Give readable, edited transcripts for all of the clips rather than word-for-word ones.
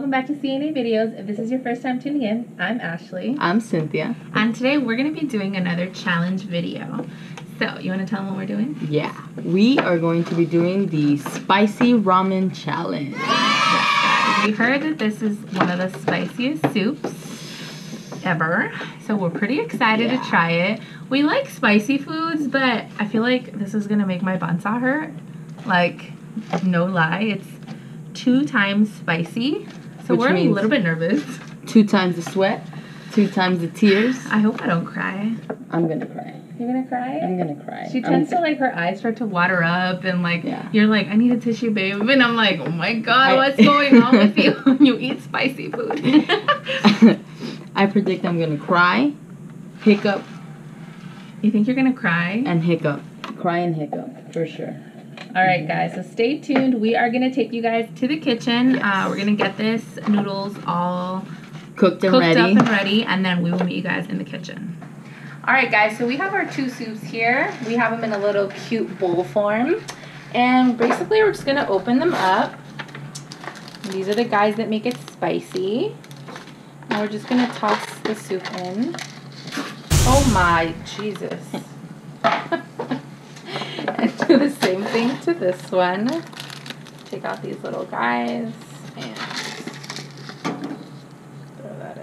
welcome back to CNA Videos. If this is your first time tuning in, I'm Ashley. I'm Cynthia. And today we're going to be doing another challenge video. So, you want to tell them what we're doing? Yeah, we are going to be doing the spicy ramen challenge. Yes, guys. We heard that this is one of the spiciest soups ever. So we're pretty excited to try it. We like spicy foods, but I feel like this is going to make my bansa hurt. Like, no lie, it's 2 times spicy, so we're a little bit nervous. 2 times the sweat, 2 times the tears. I hope I don't cry. I'm gonna cry. You're gonna cry? I'm gonna cry. She tends to, like, her eyes start to water up, and, like, you're like, I need a tissue, babe. And I'm like, oh my god, what's going on with you when you eat spicy food? I predict I'm gonna cry, hiccup. You think you're gonna cry? And hiccup. Cry and hiccup, for sure. Alright guys, so stay tuned. We are going to take you guys to the kitchen. Yes. We're going to get this noodles all cooked up and ready, and then we will meet you guys in the kitchen. Alright guys, so we have our 2 soups here. We have them in a little cute bowl form. And basically we're just going to open them up. These are the guys that make it spicy. And we're just going to toss the soup in. Oh my Jesus. And do the same thing to this one. Take out these little guys and throw that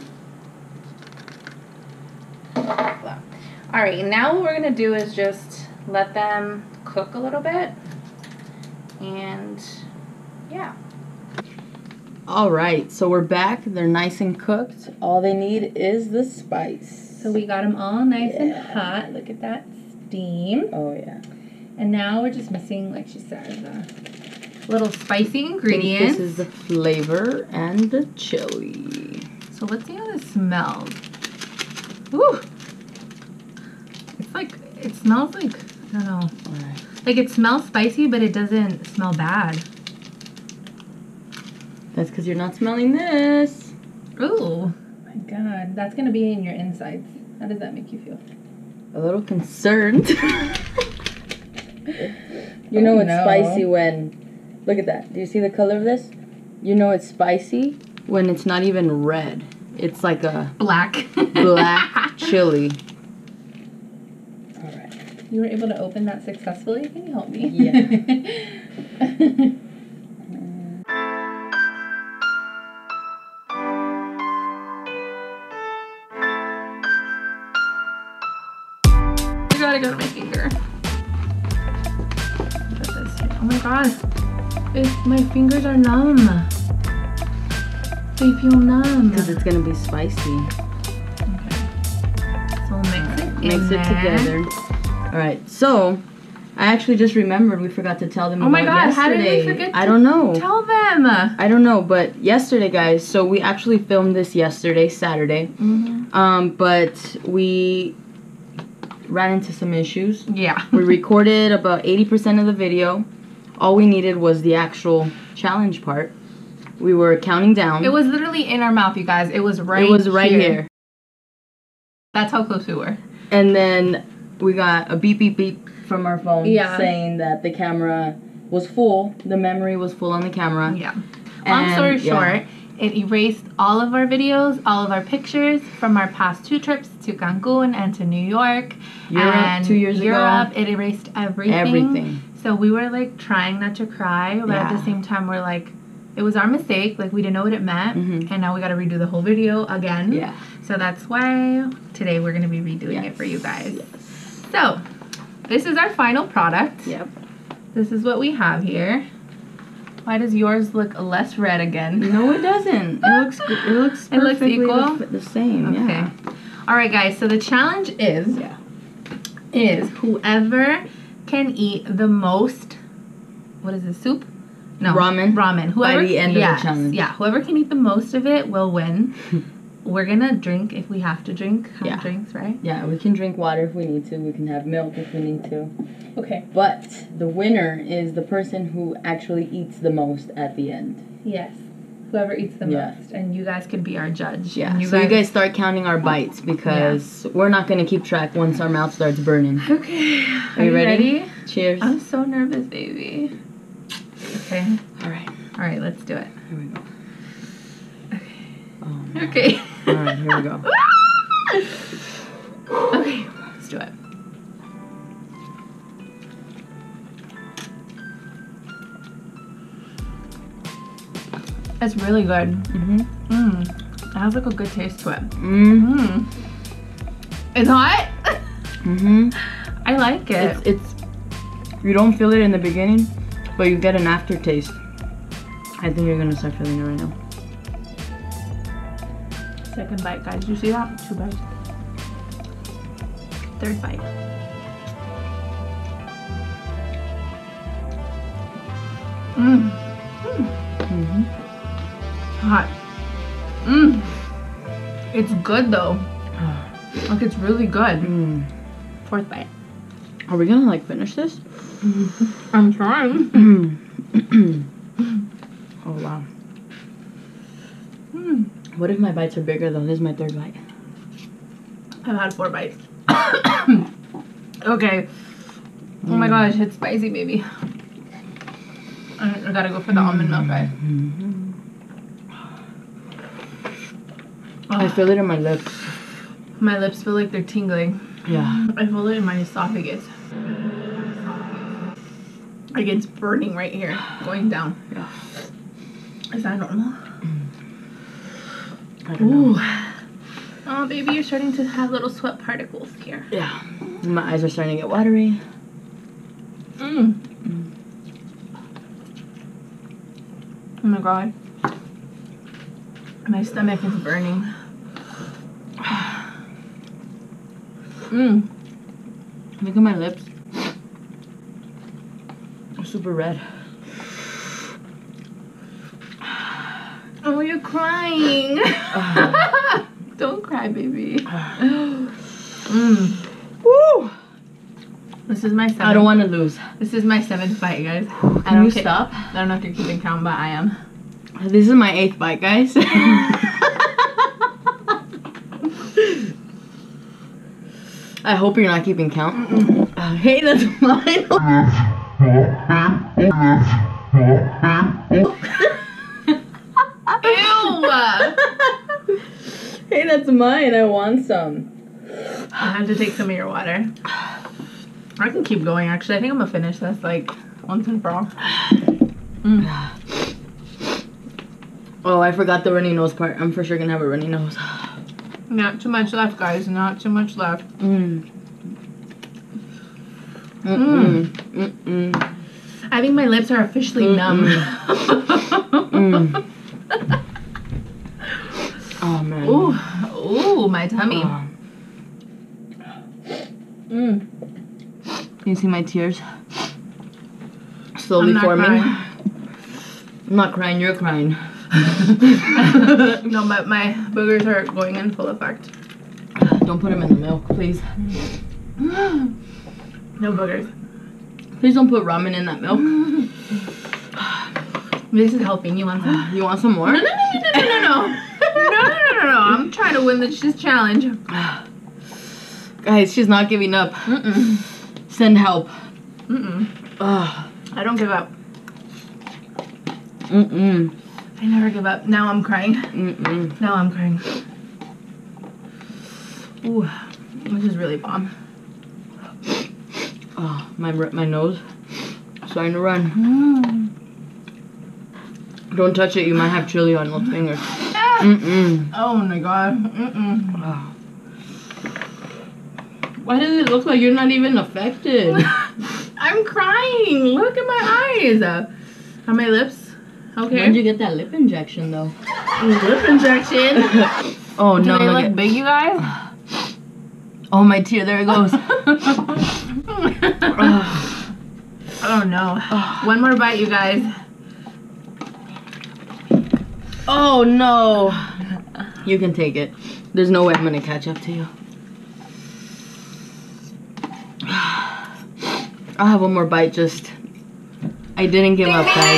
in. Alright, now what we're going to do is just let them cook a little bit. And yeah. Alright, so we're back. They're nice and cooked. All they need is the spice. So we got them all nice and hot. Look at that steam. Oh yeah. And now we're just missing, like she said, the little spicy ingredients. This is the flavor and the chili. So let's see how this smells. Ooh. It's like, it smells like, I don't know. Right. Like it smells spicy, but it doesn't smell bad. That's because you're not smelling this. Ooh. My God. That's going to be in your insides. How does that make you feel? A little concerned. You know it's spicy when, look at that. Do you see the color of this? You know it's spicy when it's not even red. It's like a black chili. All right. You were able to open that successfully? Can you help me? Yeah. I gotta go to my finger. Oh my god. My fingers are numb. They feel numb. Because it's gonna be spicy. Okay. So mix it Mix it together. Alright, so I actually just remembered we forgot to tell them about yesterday. How did we forget I don't know. Tell them. I don't know, but yesterday, guys, so we actually filmed this yesterday, Saturday. But we ran into some issues. Yeah. We recorded about 80% of the video. All we needed was the actual challenge part. We were counting down. It was literally in our mouth, you guys. It was right here. That's how close we were. And then we got a beep, beep, beep from our phone saying that the camera was full. The memory was full on the camera. Yeah. Long story short, it erased all of our videos, all of our pictures from our past 2 trips to Cancun and to New York. Europe, and 2 years ago. It erased everything. Everything. So we were like trying not to cry, but at the same time we're like, it was our mistake. Like we didn't know what it meant. And now we got to redo the whole video again. Yeah. So that's why today we're going to be redoing it for you guys. So this is our final product. Yep. This is what we have here. Why does yours look less red again? No, it doesn't. It looks perfectly equal? the same. Okay. Yeah. All right, guys. So the challenge is whoever can eat the most. What is this, soup? No, ramen. Whoever, by the end of the challenge. Yeah. Whoever can eat the most of it will win. We're gonna drink if we have to drink. Have drinks, right? Yeah, we can drink water if we need to. We can have milk if we need to. Okay. But the winner is the person who actually eats the most at the end. Yes. Whoever eats the most. And you guys could be our judge. Yeah. So you guys start counting our bites because we're not going to keep track once our mouth starts burning. Okay. Are you ready? Cheers. I'm so nervous, baby. Okay. All right. All right, let's do it. Here we go. Oh, no. Okay. Alright, here we go. Okay, let's do it. It's really good. It has like a good taste to it. It's hot. I like it. It's you don't feel it in the beginning, but you get an aftertaste. I think you're gonna start feeling it right now. Second bite, guys. Did you see that? 2 bites. Third bite. Hot. It's good though. Like it's really good. Fourth bite. Are we gonna like finish this? I'm trying. Oh wow. What if my bites are bigger though? This is my 3rd bite. I've had 4 bites. Okay. Oh my gosh, it's spicy, baby. I gotta go for the almond milk, guys. I feel it in my lips. My lips feel like they're tingling. Yeah. I feel it in my esophagus. Like it's burning right here, going down. Yeah. Is that normal? I don't know. Oh, baby, you're starting to have little sweat particles here. Yeah. My eyes are starting to get watery. Oh my god. My stomach is burning. Look at my lips. They're super red. Oh, you're crying. Don't cry, baby. Woo! This is my 7th. I don't want to lose. This is my 7th bite, guys. Can you stop? I don't know if you're keeping count, but I am. This is my 8th bite, guys. I hope you're not keeping count. Hey, that's mine. Ew! Hey, that's mine. I want some. I had to take some of your water. I can keep going, actually. I think I'm gonna finish this, like, once and for all. Oh, I forgot the runny nose part. I'm for sure gonna have a runny nose. Not too much left, guys. Not too much left. I think my lips are officially numb. Oh, man. Ooh, my tummy. You see my tears slowly forming? Crying. I'm not crying, you're crying. No, but my boogers are going in full effect. Don't put them in the milk, please. No boogers. Please don't put ramen in that milk. This is helping. You want some? You want some more? No. No. I'm trying to win this challenge. Guys, she's not giving up. Send help. I don't give up. I never give up. Now I'm crying. Now I'm crying. Ooh, this is really bomb. Oh, my nose starting to run. Don't touch it. You might have chili on those fingers. Oh my god. Oh. Why does it look like you're not even affected? I'm crying. Look at my eyes. Are my lips okay? When did you get that lip injection, though? Lip injection? Oh, Do no. they look big, you guys? Oh, my tear. There it goes. Oh, no. One more bite, you guys. Oh, no. You can take it. There's no way I'm going to catch up to you. I'll have one more bite, just... I didn't give up, guys.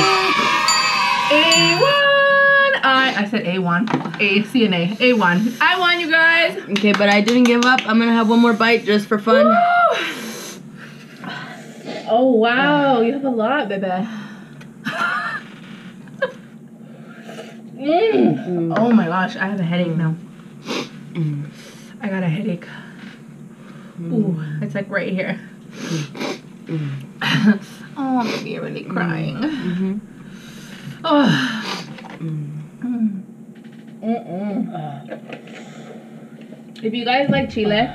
A1! I said A1. A, C, and A. A1. I won, you guys! Okay, but I didn't give up. I'm going to have one more bite just for fun. Oh, wow. You have a lot, baby. Oh my gosh, I have a headache now. I got a headache. Ooh, it's like right here. Oh, maybe you're really crying. Oh. If you guys like chile,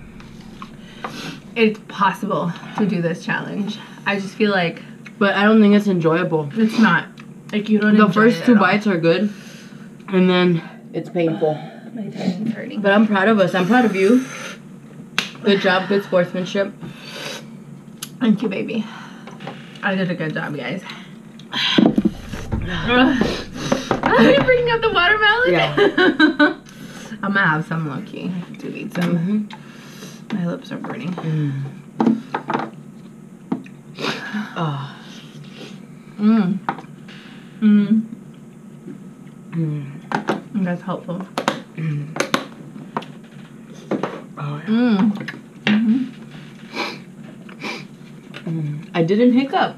it's possible to do this challenge. I just feel like, but I don't think it's enjoyable. It's not. Like you don't. The first 2 bites are good, and then it's painful. My tummy hurting. But I'm proud of us. I'm proud of you. Good job. Good sportsmanship. Thank you, baby. I did a good job, guys. Are you bringing up the watermelon? Yeah. I'm gonna have some lucky to eat some. My lips are burning. That's helpful. I didn't hiccup.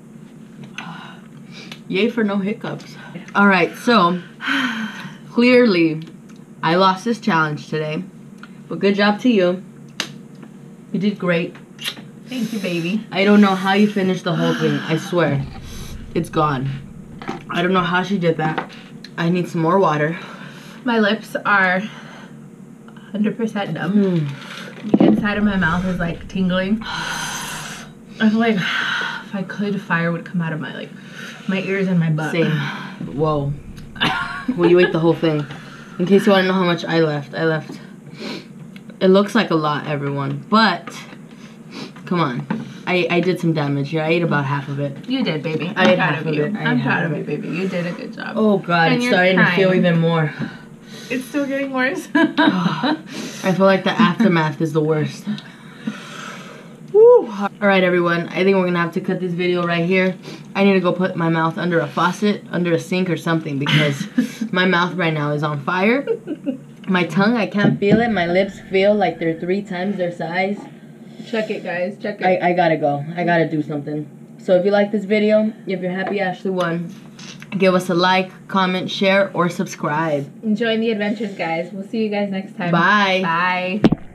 Yay for no hiccups. Alright, so clearly I lost this challenge today. But good job to you. You did great. Thank you, baby. I don't know how you finished the whole thing. I swear. It's gone. I don't know how she did that. I need some more water. My lips are 100% numb. The inside of my mouth is like tingling. I feel like if I could, fire would come out of my ears and my butt. Same. Whoa. Well, you ate the whole thing. In case you want to know how much I left. It looks like a lot, everyone. But, come on. I did some damage here. I ate about half of it. You did, baby. I ate half of it. I'm proud of you, baby. You did a good job. Oh, God. It's starting to feel even more. It's still getting worse. I feel like the aftermath is the worst. Woo. Alright, everyone. I think we're going to have to cut this video right here. I need to go put my mouth under a faucet, under a sink or something, because my mouth right now is on fire. My tongue, I can't feel it. My lips feel like they're 3 times their size. Check it, guys. Check it. I gotta go. I gotta do something. So if you like this video, if you're happy Ashley won, give us a like, comment, share, or subscribe. Enjoy the adventures, guys. We'll see you guys next time. Bye. Bye.